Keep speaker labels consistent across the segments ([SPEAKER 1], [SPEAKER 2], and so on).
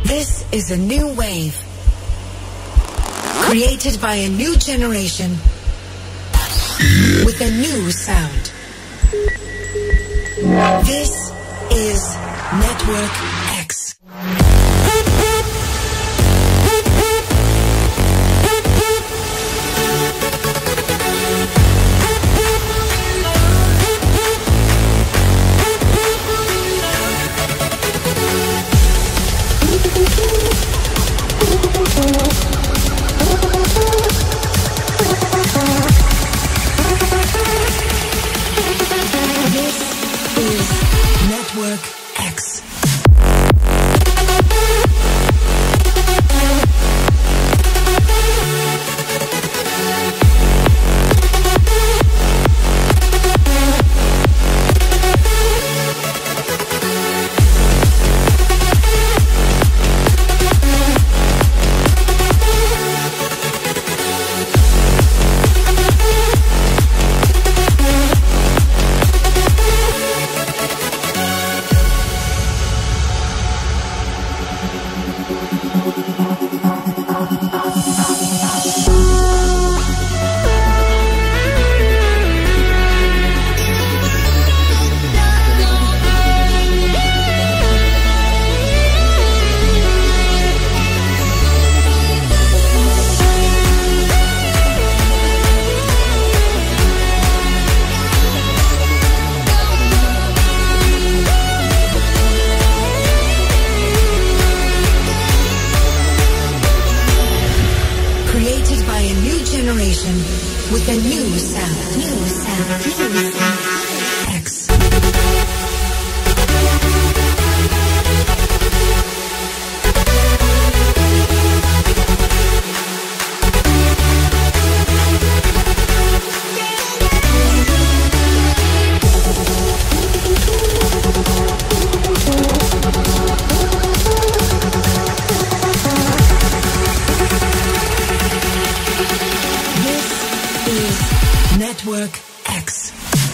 [SPEAKER 1] This is a new wave, created by a new generation with a new sound. This is Network X. Network X. With a new sound. X. Network X.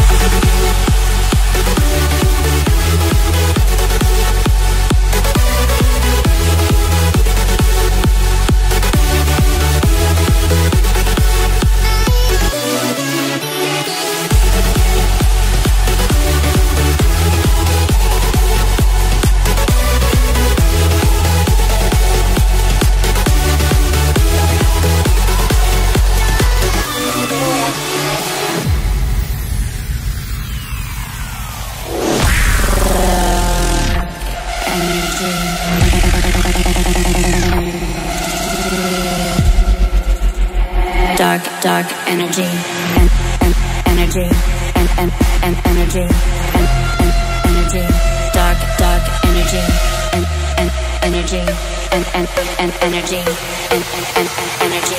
[SPEAKER 2] Dark energy and energy and energy and energy. Dark energy and energy and energy and energy.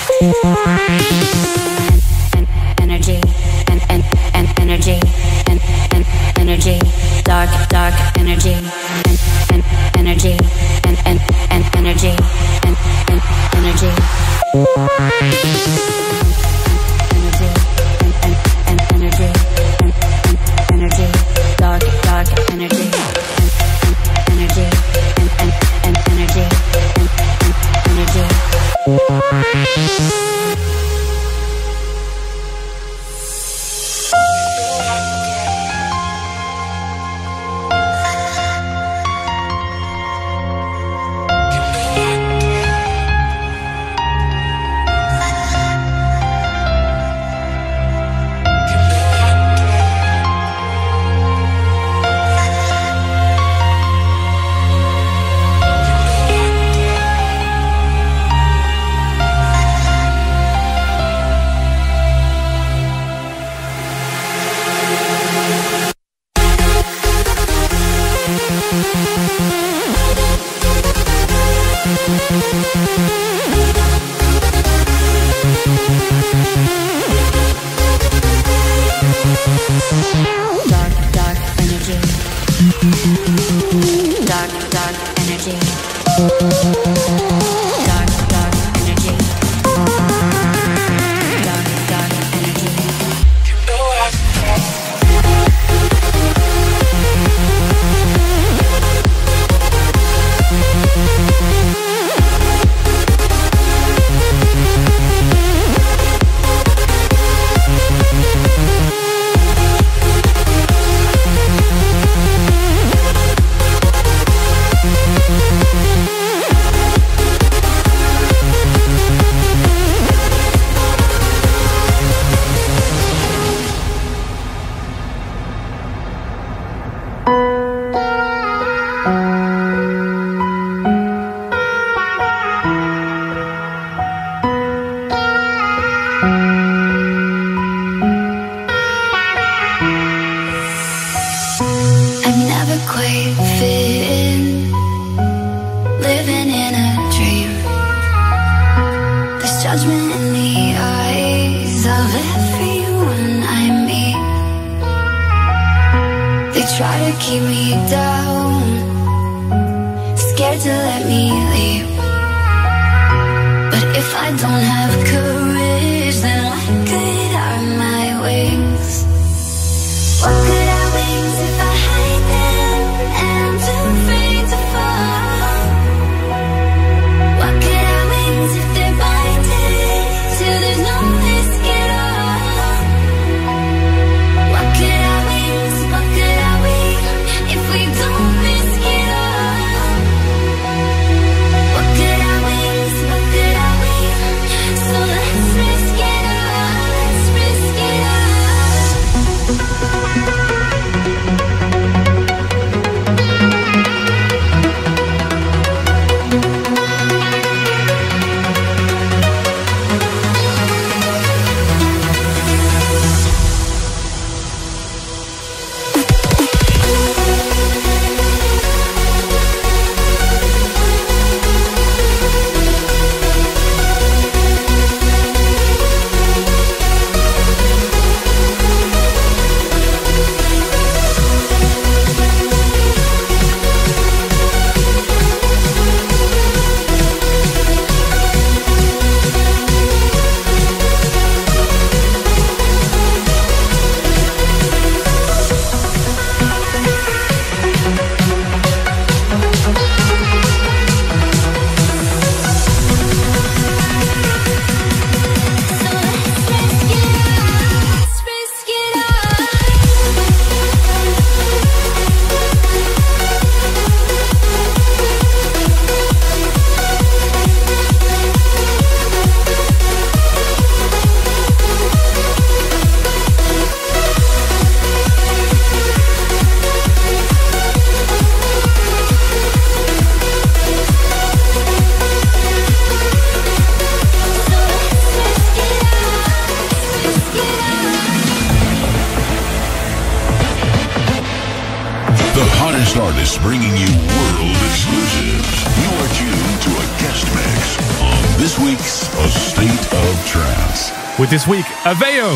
[SPEAKER 2] Energy and energy and energy. Dark energy and energy and energy and energy. Energy, dark energy, energy, energy, energy. Dark energy. Dark energy. Dark energy. Dark energy.
[SPEAKER 3] quite fit in, living in a dream. There's judgment in the eyes of everyone I meet. They try to keep me down, scared to let me leave. But if I don't have courage, then what good are my wings? What good are wings if I hide them and I'm too afraid to fall? What good are wings if they're binding till there's no risk at all? What good are wings, what good are we if we don't risk it all? What good are wings, what good are we? So let's risk it all, let's risk it all.
[SPEAKER 4] Artists bringing you world exclusives. You are tuned to a guest mix on this week's A State of Trance.
[SPEAKER 5] With this week, Aveo.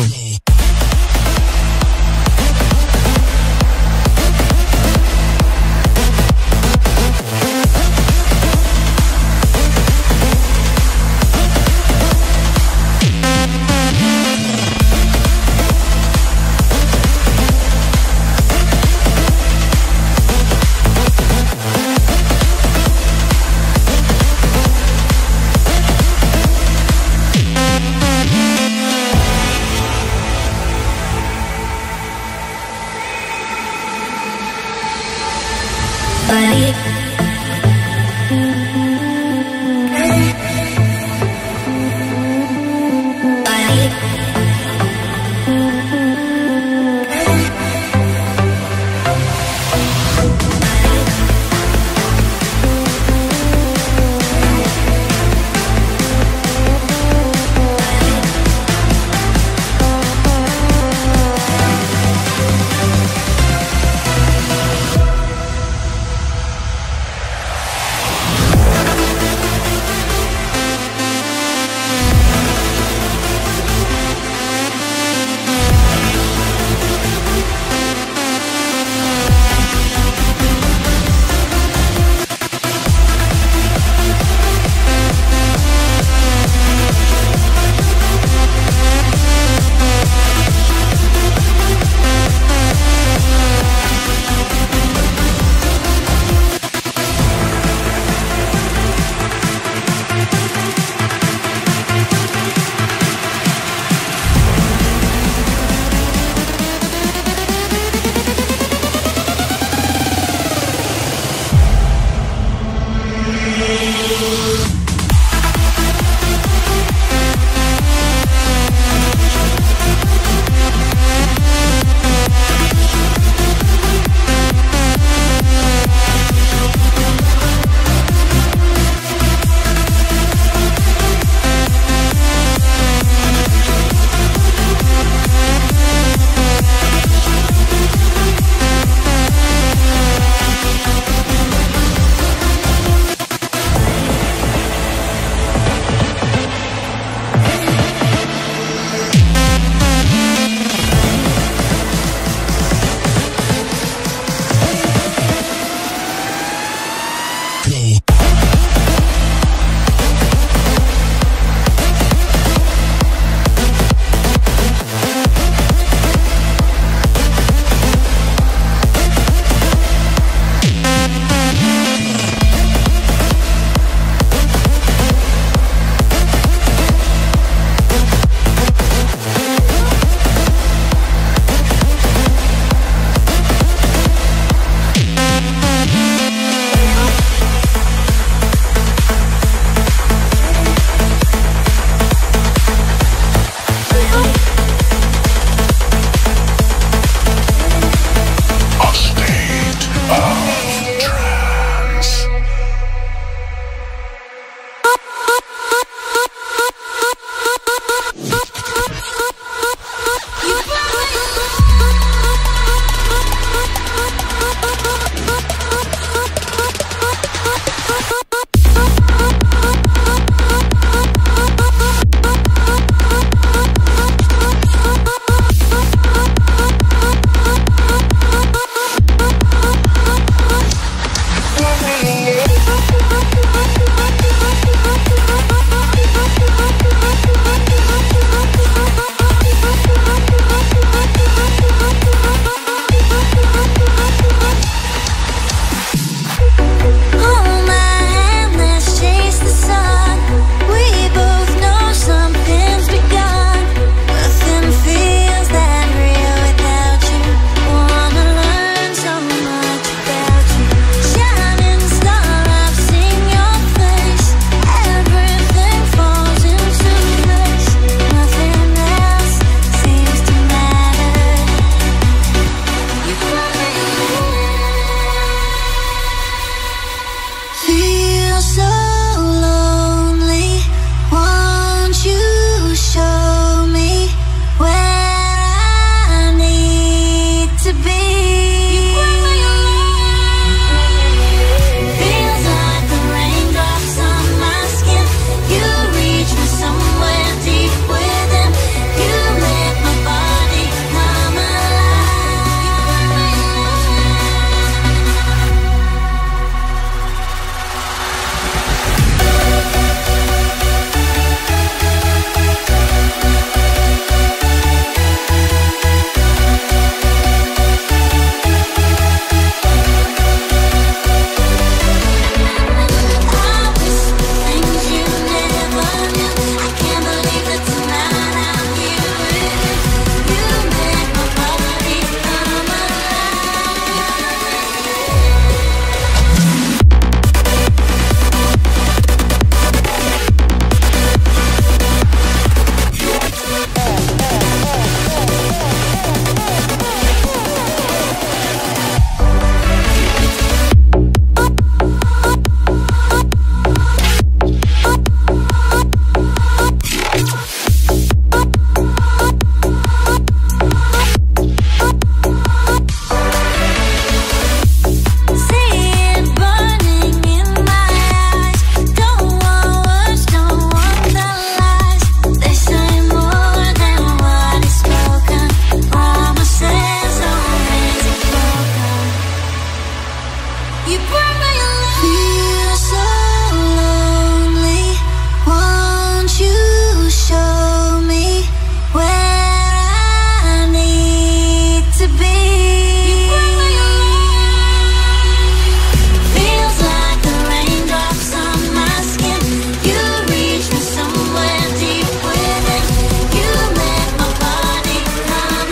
[SPEAKER 3] You burn my life. Feel so lonely. Won't you show me where I need to be? You burn my life. Feels like the raindrops on my skin. You reach me somewhere deep within. You make my body come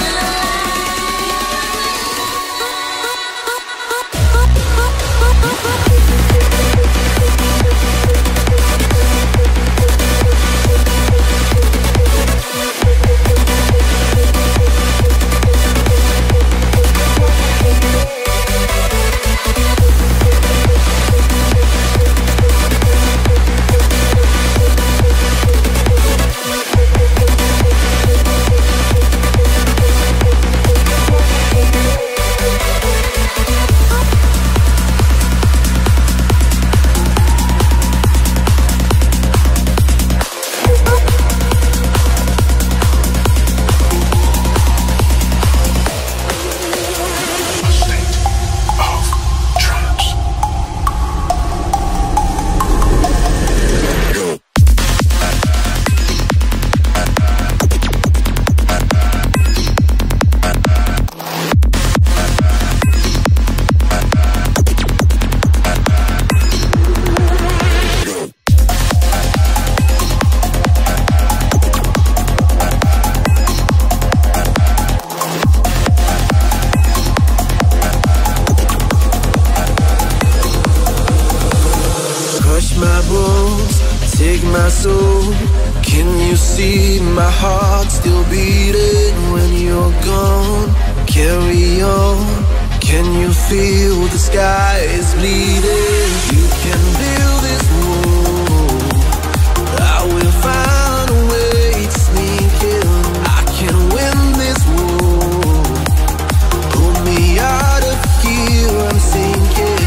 [SPEAKER 6] my bones, take my soul. Can you see my heart still beating when you're gone? Carry on. Can you feel the sky is bleeding? You can build this wall. I will find a way to sneak in. I can win this war. Pull me out of here, I'm sinking.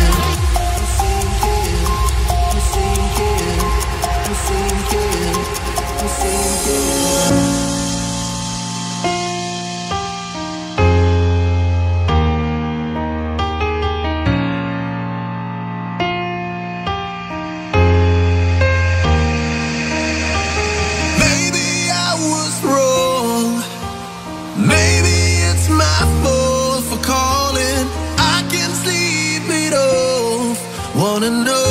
[SPEAKER 6] Wanna know,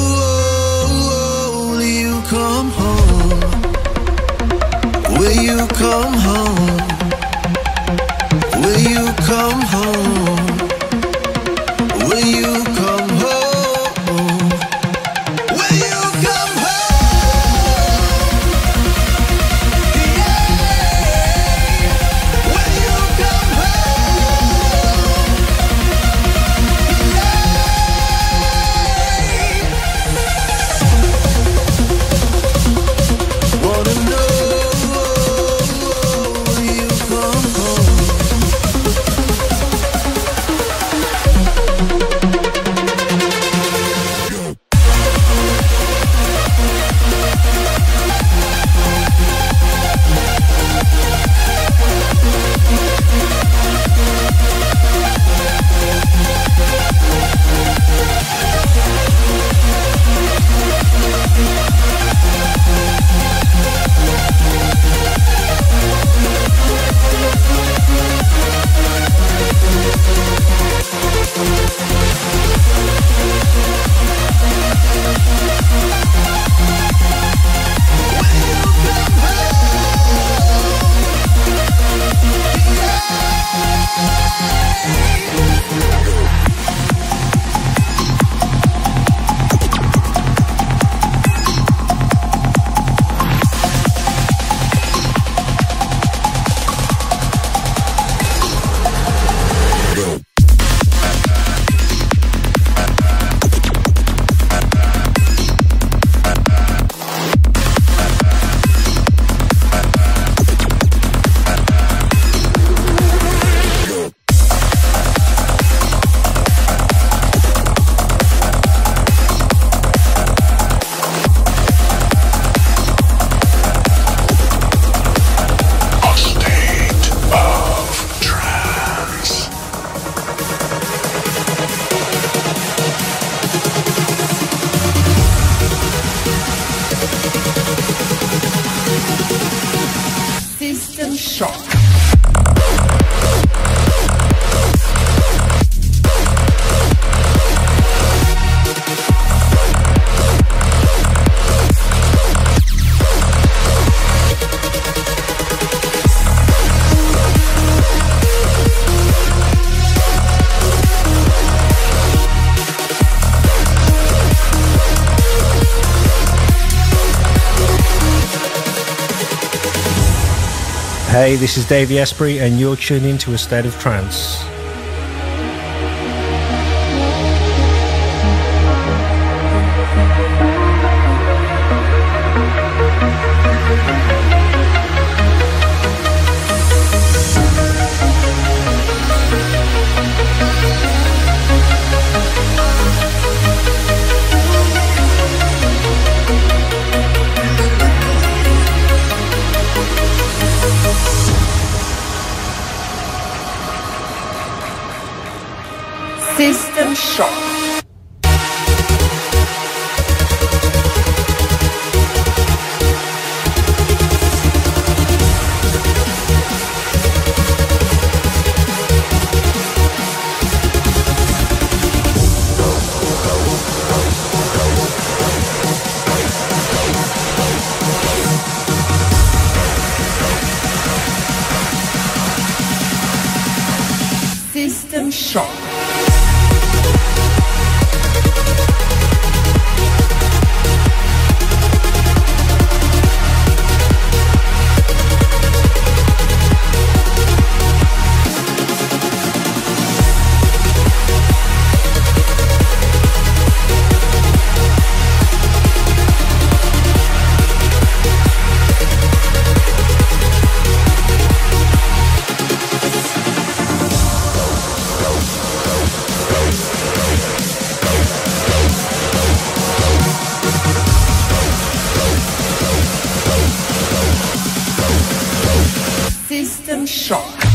[SPEAKER 6] will you come home? Will you come home? Will you come home? Will you come home? Will you come home? Yeah. Will you come home? Wanna know, will you come home?
[SPEAKER 7] Hey, this is Davey Asprey, and you're tuned into A State of Trance.
[SPEAKER 8] System Shock. System Shock. System Shock.